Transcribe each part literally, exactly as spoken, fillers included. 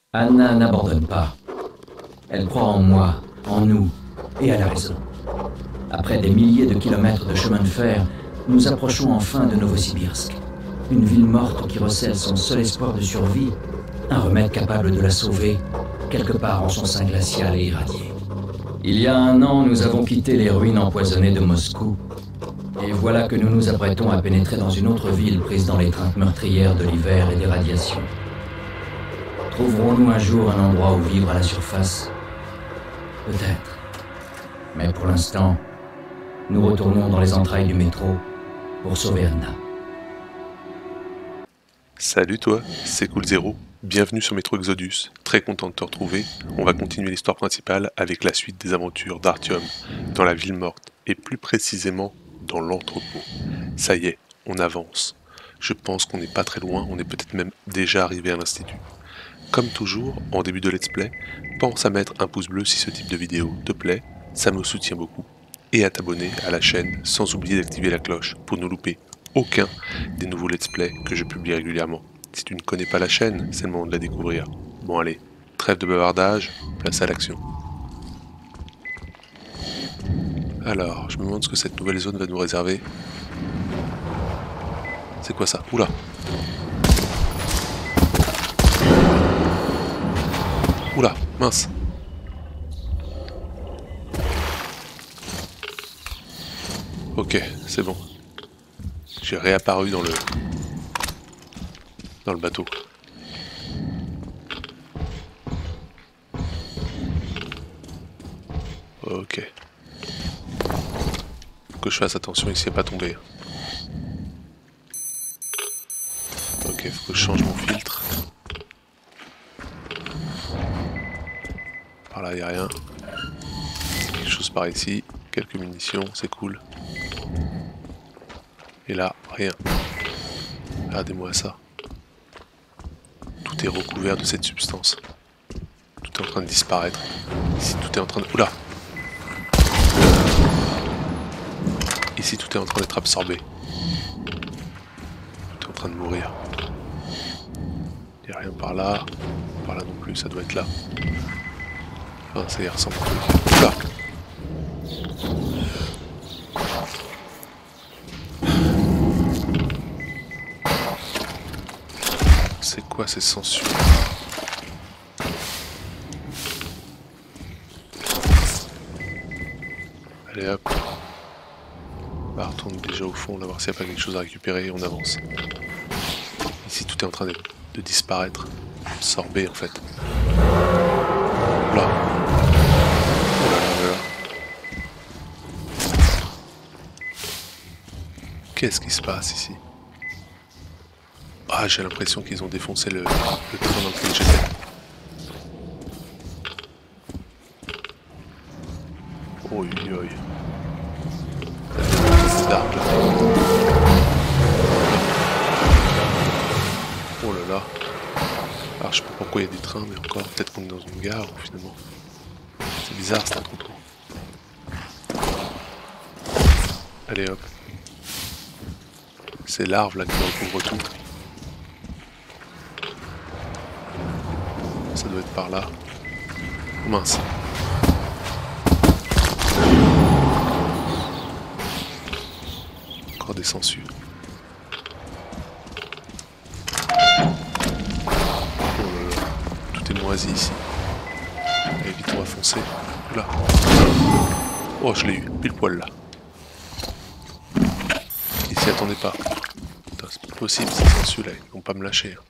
Anna n'abandonne pas. Elle croit en moi, en nous, et elle a raison. Après des milliers de kilomètres de chemin de fer, nous approchons enfin de Novosibirsk. Une ville morte qui recèle son seul espoir de survie, un remède capable de la sauver, quelque part en son sein glacial et irradié. Il y a un an, nous avons quitté les ruines empoisonnées de Moscou, et voilà que nous nous apprêtons à pénétrer dans une autre ville prise dans l'étreinte meurtrière de l'hiver et des radiations. Trouverons-nous un jour un endroit où vivre à la surface? Peut-être. Mais pour l'instant, nous retournons dans les entrailles du métro pour sauver Anna. Salut toi, c'est Cool Zero. Bienvenue sur Metro Exodus. Très content de te retrouver. On va continuer l'histoire principale avec la suite des aventures d'Artyom dans la ville morte et plus précisément dans l'entrepôt. Ça y est, on avance. Je pense qu'on n'est pas très loin, on est peut-être même déjà arrivé à l'institut. Comme toujours, en début de let's play, pense à mettre un pouce bleu si ce type de vidéo te plaît, ça me soutient beaucoup, et à t'abonner à la chaîne sans oublier d'activer la cloche pour ne louper aucun des nouveaux let's play que je publie régulièrement. Si tu ne connais pas la chaîne, c'est le moment de la découvrir. Bon allez, trêve de bavardage, place à l'action. Alors, je me demande ce que cette nouvelle zone va nous réserver. C'est quoi ça? Oula! Oula, mince! Ok, c'est bon. J'ai réapparu dans le... dans le bateau. Ok. Faut que je fasse attention ici à pas tomber. Ok, faut que je change mon filtre. Par là, y a rien. Quelque chose par ici. Quelques munitions, c'est cool. Et là, rien. Regardez-moi ça. Tout est recouvert de cette substance. Tout est en train de disparaître. Ici, tout est en train de... Oula! Ici, tout est en train d'être absorbé. Tout est en train de mourir. Il n'y a rien par là. Par là non plus, ça doit être là. Enfin, ça y ressemble. Oula! C'est quoi ces sangsues? Allez hop. On va retourner déjà au fond, on va voir s'il n'y a pas quelque chose à récupérer et on avance. Ici tout est en train de, de disparaître. Absorbé en fait. Là. Oh là là là là. Qu'est-ce qui se passe ici? Ah, j'ai l'impression qu'ils ont défoncé le, le train dans lequel j'étais. Oi, oi. C'est dark là. Oh là là. Alors je sais pas pourquoi il y a des trains, mais encore, peut-être qu'on est dans une gare finalement. C'est bizarre cet entrepôt. Allez hop. Ces larves là qui recouvrent tout. Ça doit être par là. Oh, mince. Encore des sangsues. Oh là là. Tout est moisi ici. Allez vite, on va foncer. Là. Oh, je l'ai eu. Pile poil là. Ils s'y attendaient pas. Putain, c'est pas possible ces sangsues là. Ils vont pas me lâcher. Hein.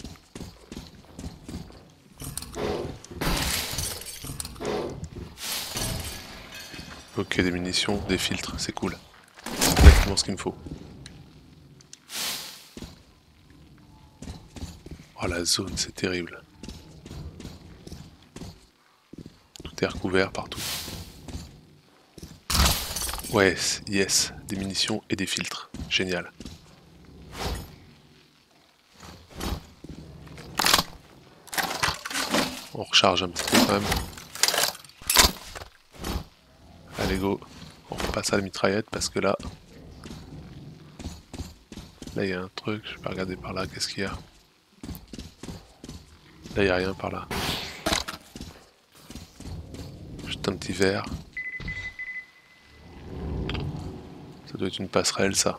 Ok, des munitions, des filtres, c'est cool. C'est exactement ce qu'il me faut. Oh la zone, c'est terrible. Tout est recouvert partout. Ouais, yes, des munitions et des filtres. Génial. On recharge un petit peu quand même. Allez go, on repasse à la mitraillette parce que là... Là il y a un truc, je vais regarder par là, qu'est-ce qu'il y a? Là, il n'y a rien par là. Juste un petit verre. Ça doit être une passerelle, ça.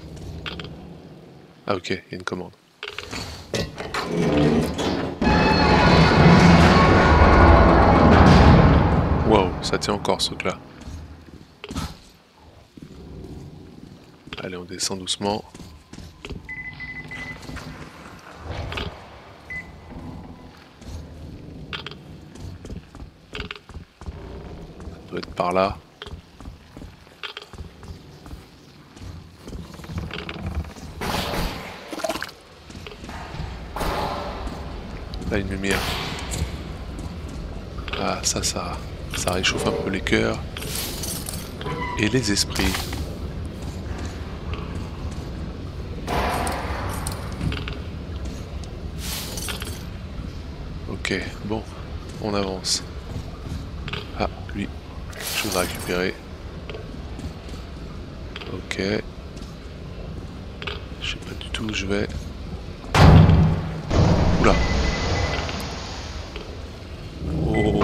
Ah ok, il y a une commande. Wow, ça tient encore ce truc-là. Allez, on descend doucement. Ça doit être par là. Là, une lumière. Ah, ça, ça, ça réchauffe un peu les cœurs et les esprits. Ok, bon, on avance. Ah, lui, quelque chose à récupérer. Ok. Je sais pas du tout où je vais. Oula. Oh.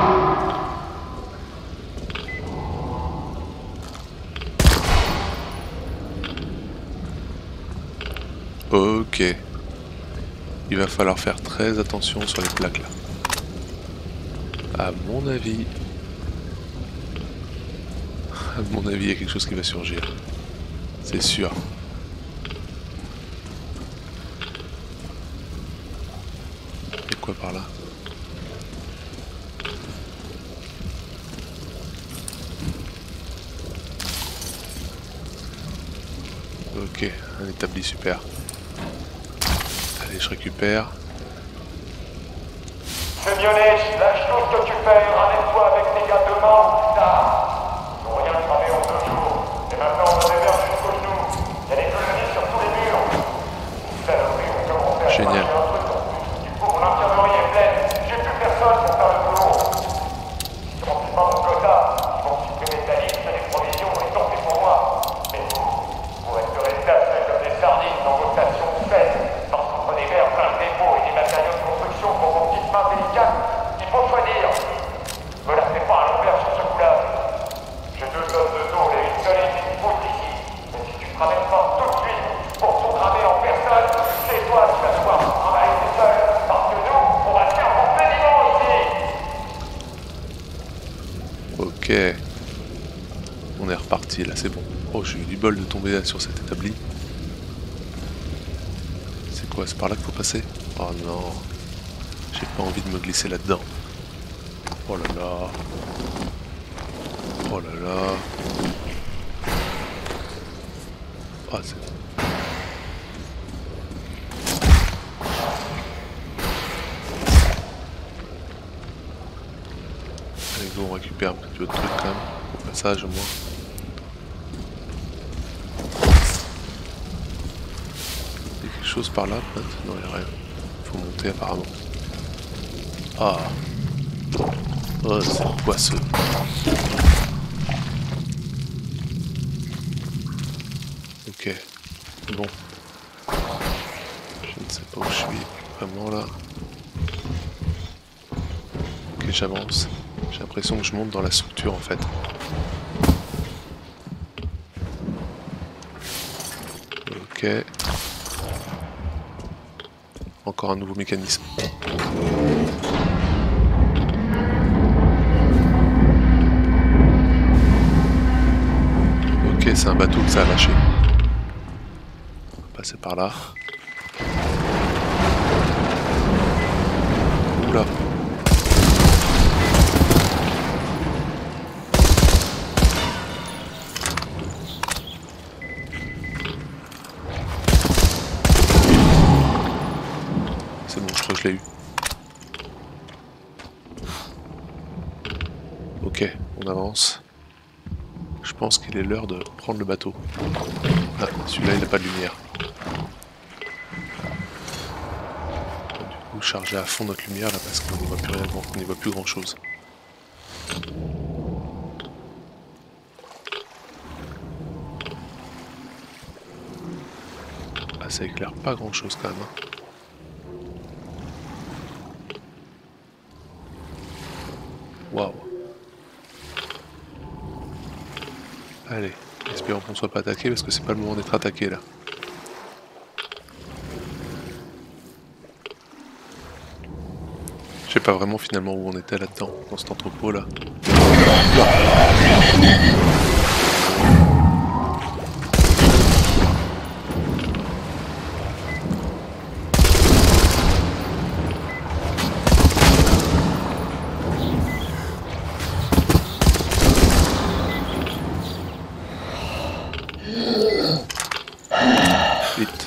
Ok. Il va falloir faire très attention sur les plaques là. À mon avis... À mon avis, il y a quelque chose qui va surgir. C'est sûr. Il y a quoi par là? Ok, un établi super. Allez, je récupère. Semionet, lâche tout ce que tu fais, ramène-toi avec tes gars demain ou plus tard. Ils n'ont rien cramé en deux jours, et maintenant on se réverse jusqu'aux genoux. Il y a des colonistes sur tous les murs. Les saloperies ont commencé à Génial. chercher un truc en plus. Du coup, mon infirmerie est pleine. J'ai plus personne pour faire le boulot. Si tu remplis pas mon quota, ils vont supprimer ta liste des provisions et tant pis pour moi. Mais vous, vous resterez tassés comme des sardines dans vos stations de fête. Parce qu'entre des verres pleins de dépôts et des matériaux de construction pour vos petites mains délicates, il faut choisir. Me la fais pas à l'envers sur ce coup-là. J'ai deux doses de tôle et une seule ennemi qui pousse ici. Mais si tu te ramènes pas tout de suite pour tout cramer en personne, c'est toi qui vas devoir tout travailler tout seul. Parce que nous, on va te faire bouffer vivant ici. Ok. On est reparti là, c'est bon. Oh, j'ai eu du bol de tomber là sur cet établi. C'est quoi? C'est par là qu'il faut passer? Oh non. J'ai pas envie de me glisser là-dedans. Oh là là. Oh là là. Ah, c'est... Allez, go, on récupère un petit peu de trucs quand même. Au passage, au moins. Il y a quelque chose par là, peut-être? Non, il n'y a rien. Faut monter apparemment. Ah. Oh, c'est poisseux. Ok. Bon. Je ne sais pas où je suis vraiment là. Ok, j'avance. J'ai l'impression que je monte dans la structure en fait. Ok. Encore un nouveau mécanisme. Ok, c'est un bateau que ça a lâché. On va passer par là. Oula. C'est bon, je crois que je l'ai eu. Ok, on avance. Je pense qu'il est l'heure de prendre le bateau. Ah, celui-là il n'a pas de lumière. Du coup, charger à fond notre lumière là parce qu'on n'y voit plus rien, on n'y voit plus grand chose. Ah, ça éclaire pas grand chose quand même. Hein. Waouh. Allez, espérons qu'on ne soit pas attaqué parce que c'est pas le moment d'être attaqué là. Je sais pas vraiment finalement où on était là-dedans, dans cet entrepôt là. Vite.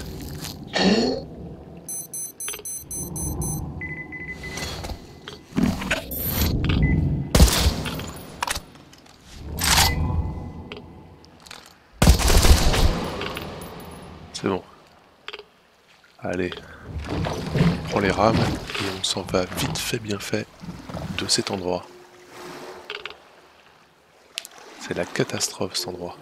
C'est bon. Allez. On prend les rames et on s'en va vite fait bien fait de cet endroit. C'est la catastrophe cet endroit.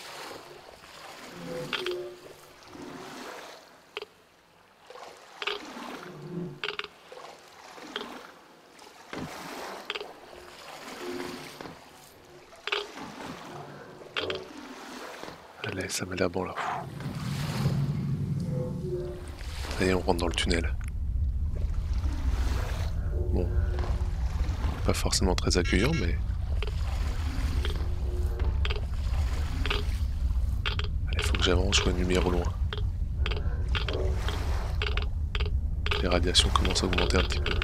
Allez, ça m'a l'air bon là. Ça y est, on rentre dans le tunnel. Bon. Pas forcément très accueillant, mais... Allez, faut que j'avance, je vois une lumière au loin. Les radiations commencent à augmenter un petit peu.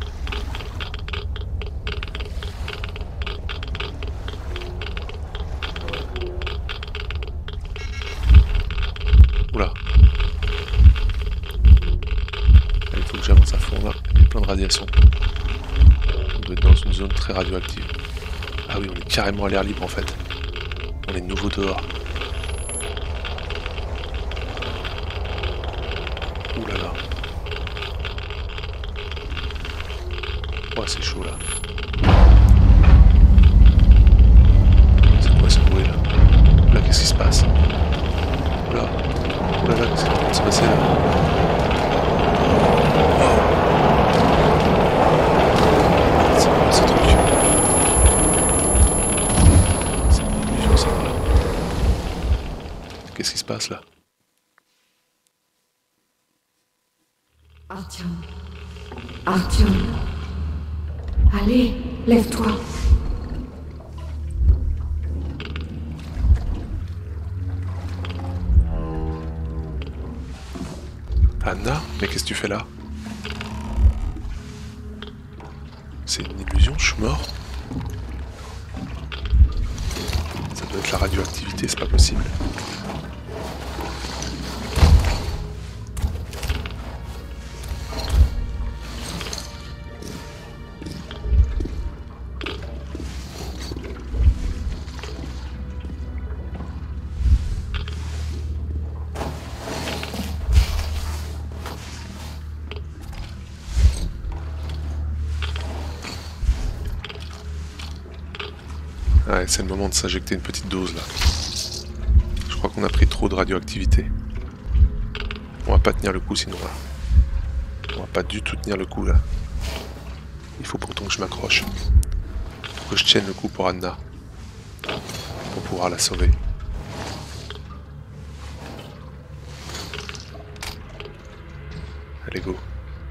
Oula. Il faut que j'avance à fond là, il y a plein de radiations. On doit être dans une zone très radioactive. Ah oui, on est carrément à l'air libre en fait. On est de nouveau dehors. Ouh là là. Ouais, c'est chaud là. C'est quoi ce bruit là? Là, qu'est-ce qui se passe? Oula. Oula là, qu'est-ce qui va se passer là? C'est quoi ce truc? C'est une illusion ça. Qu'est-ce qui se passe là? Artyom. Artyom. Allez, lève-toi. Anna, mais qu'est-ce que tu fais là? C'est une illusion, je suis mort? Ça doit être la radioactivité, c'est pas possible. Ouais, c'est le moment de s'injecter une petite dose là. Je crois qu'on a pris trop de radioactivité. On va pas tenir le coup sinon là. On va pas du tout tenir le coup là. Il faut pourtant que je m'accroche. Faut que je tienne le coup pour Anna. Pour pouvoir la sauver. Allez go.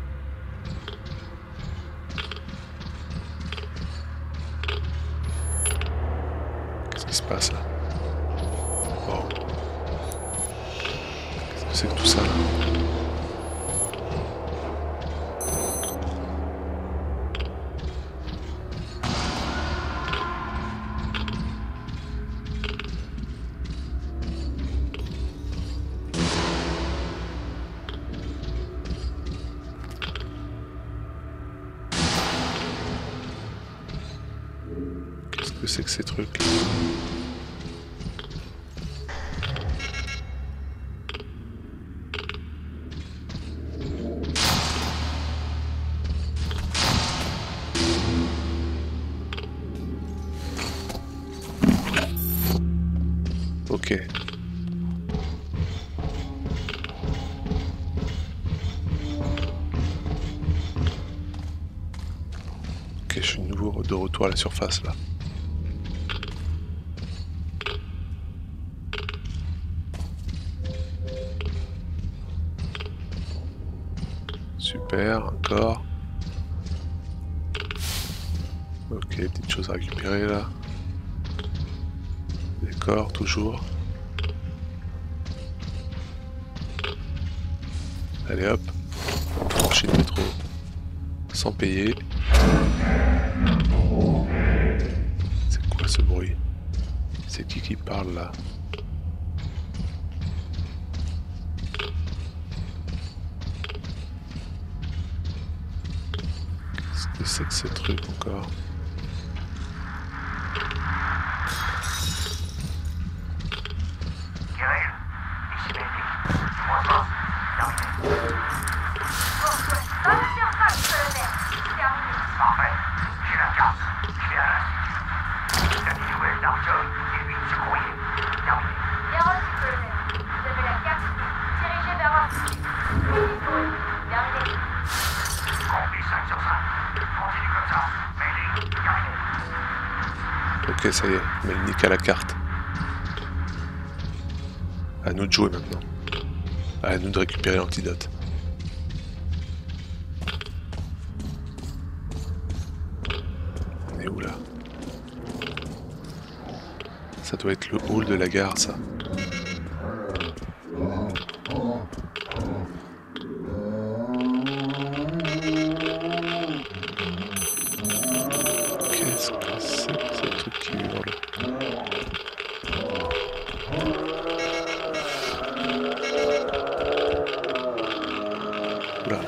Qu'est-ce qui se passe là? Wow. Qu'est-ce que c'est que tout ça là? Qu'est-ce que c'est que ces trucs là? Ok. Ok, Ok, je suis de nouveau de retour à la surface là. Super, encore. Ok, petite chose à récupérer là. D'accord, toujours. Allez hop, franchir le métro sans payer. C'est quoi ce bruit? C'est qui qui parle là? Qu'est-ce que c'est que ce truc encore? Ok, ça y est, mais le nique à la carte. À nous de jouer maintenant. À nous de récupérer l'antidote. On est où là? Ça doit être le hall de la gare, ça. Qu'est-ce que c'est que ce truc qui hurle? Oula.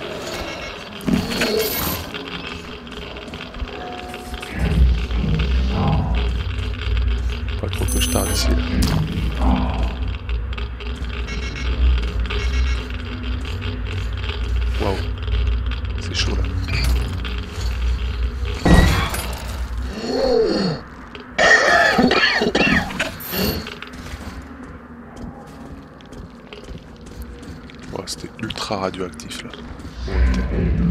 Pas trop que je tarde ici là. Waouh, c'est chaud là. Ouais, c'était ultra radioactif là. Où on était.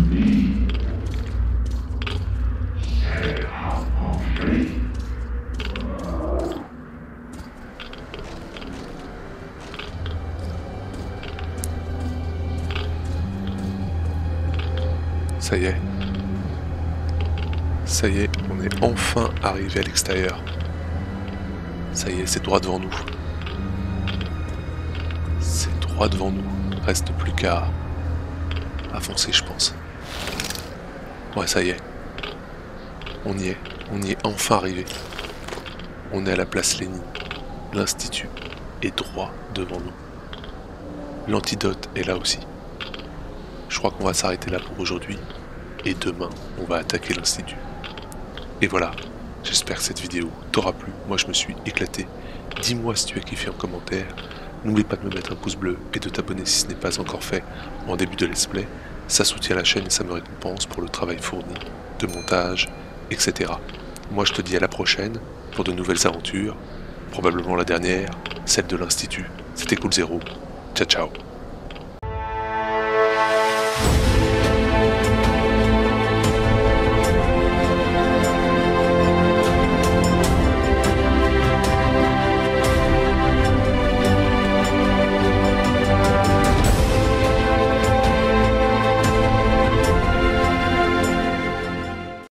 Ça y est. Ça y est, on est enfin arrivé à l'extérieur. Ça y est, c'est droit devant nous. C'est droit devant nous. Reste plus qu'à à foncer, je pense. Ouais, ça y est. On y est. On y est enfin arrivé. On est à la place Lénine. L'Institut est droit devant nous. L'antidote est là aussi. Je crois qu'on va s'arrêter là pour aujourd'hui. Et demain, on va attaquer l'Institut. Et voilà. J'espère que cette vidéo t'aura plu. Moi, je me suis éclaté. Dis-moi si tu as kiffé en commentaire. N'oublie pas de me mettre un pouce bleu et de t'abonner si ce n'est pas encore fait en début de let's play. Ça soutient la chaîne et ça me récompense pour le travail fourni, de montage, et cetera. Moi je te dis à la prochaine pour de nouvelles aventures, probablement la dernière, celle de l'Institut. C'était Cool Zero. Ciao ciao.